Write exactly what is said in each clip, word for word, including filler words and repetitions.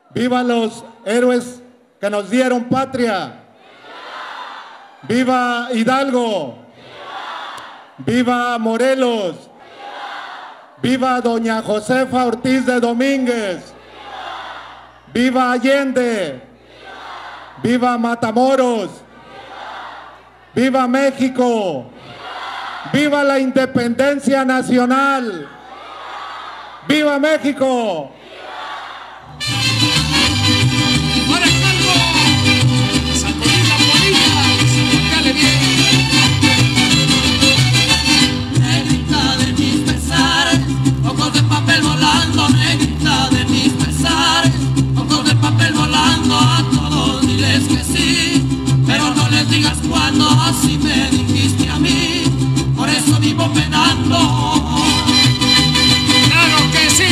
¡Viva los héroes que nos dieron patria! ¡Viva Hidalgo! ¡Viva Morelos! ¡Viva doña Josefa Ortiz de Domínguez! ¡Viva Allende! ¡Viva Matamoros! ¡Viva México! ¡Viva la independencia nacional! ¡Viva México! Negrita de mis pesares, ojos de papel volando, negrita de mis pesares, ojos de papel volando, a todos diles que sí, pero no les digas cuándo, así me dijiste a mí, por eso vivo penando. ¡Claro que sí!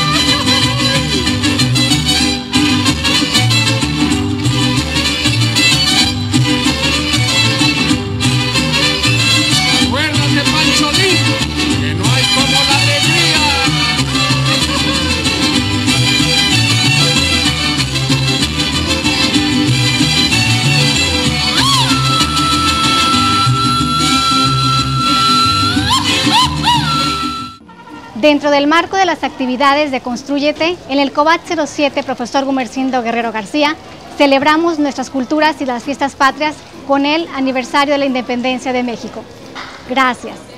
Dentro del marco de las actividades de Constrúyete, en el COBAT cero siete, profesor Gumersindo Guerrero García, celebramos nuestras culturas y las fiestas patrias con el aniversario de la independencia de México. Gracias.